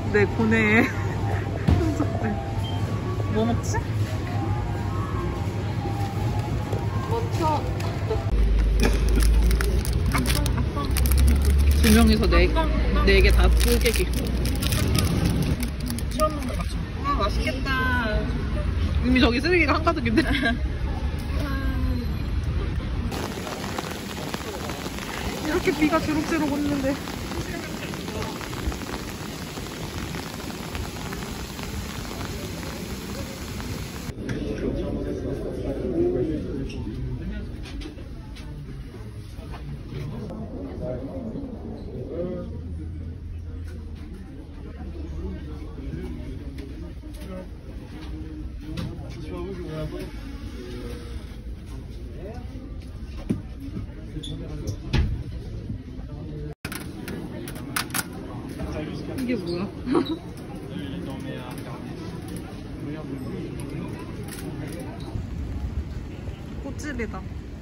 내 고뇌의 흔적들. 뭐 먹지? 먼저 두 명이서 네 개 다 꿀깨기. 처음 먹는 거 맞죠? 아 맛있겠다. 이미 저기 쓰레기가 한가득인데. 이렇게 비가 주룩주룩 오는데. 이게 뭐야? 꽃집이다.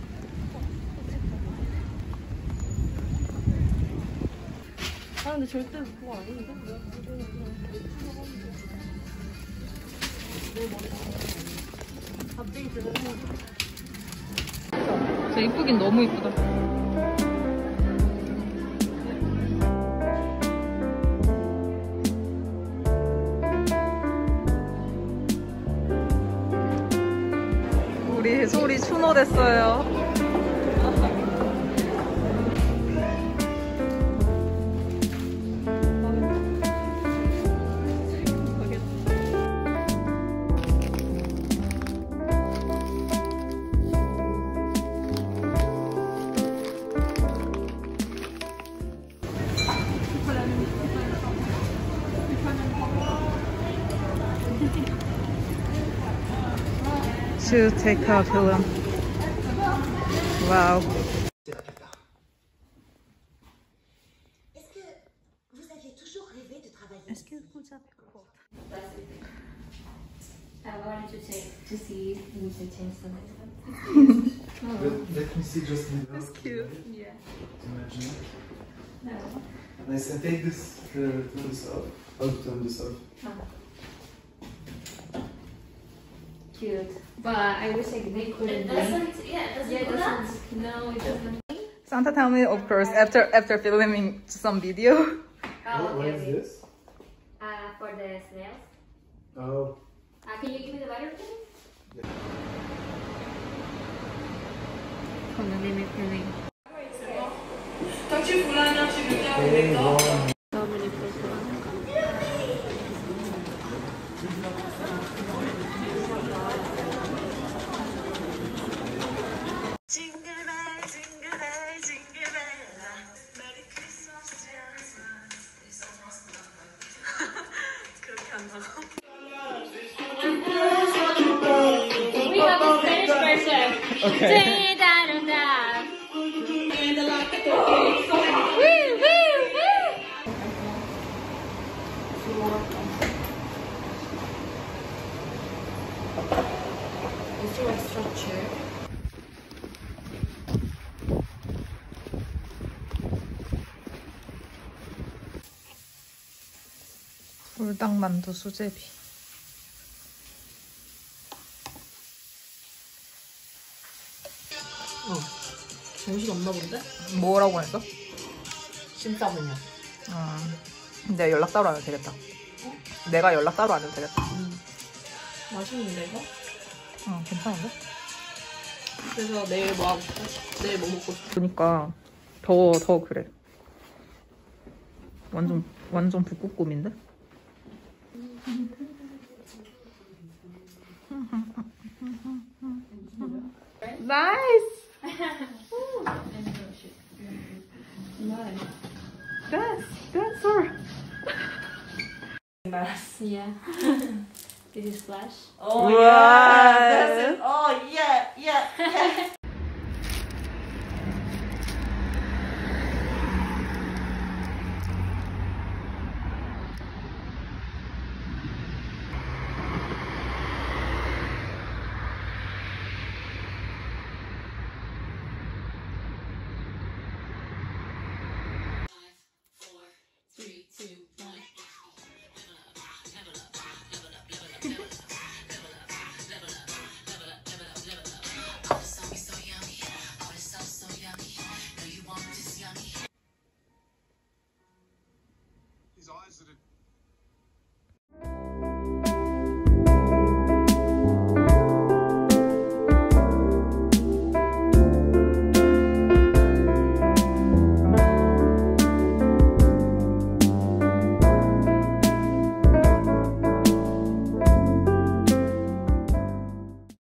아 근데 절대 그거 아닌데? 갑자기 들어오는 진짜 이쁘긴 너무 이쁘다. 우리 소리 추노 됐어요. To take a film. Wow. Est-ce que vous aviez toujours rêvé de travailler? Est-ce que vous avez I wanted to see the taste of it. Let me see just the That's cute. Yeah. imagine. No. Nice. And take this turn this off. Oh, turn this off. Cute. But I wish they couldn't. It doesn't, yeah, it doesn't. No, it doesn't. Santa tell me, of course, after filming some video. Oh, What okay, is okay. this? For the snails. Oh. Can you give me the butter, please? Okay, one. So many people. We have a Spanish version. Okay. It's your structure. 불닭만두 수제비. 정신 없나 본데? 뭐라고 했어? 진짜 그냥. 내가 연락 따로 안 해도 되겠다. 내가 연락 따로 안 해도 되겠다. 맛있는데 이거? 괜찮은데? 그래서 내일 뭐 하고 싶어? 내일 뭐 먹고 싶어? 그러니까 더 그래. 완전 북극곰인데? 나이스! That's all. Yeah. This is Flash. Oh Wow. yeah, that's it. Oh yeah. visited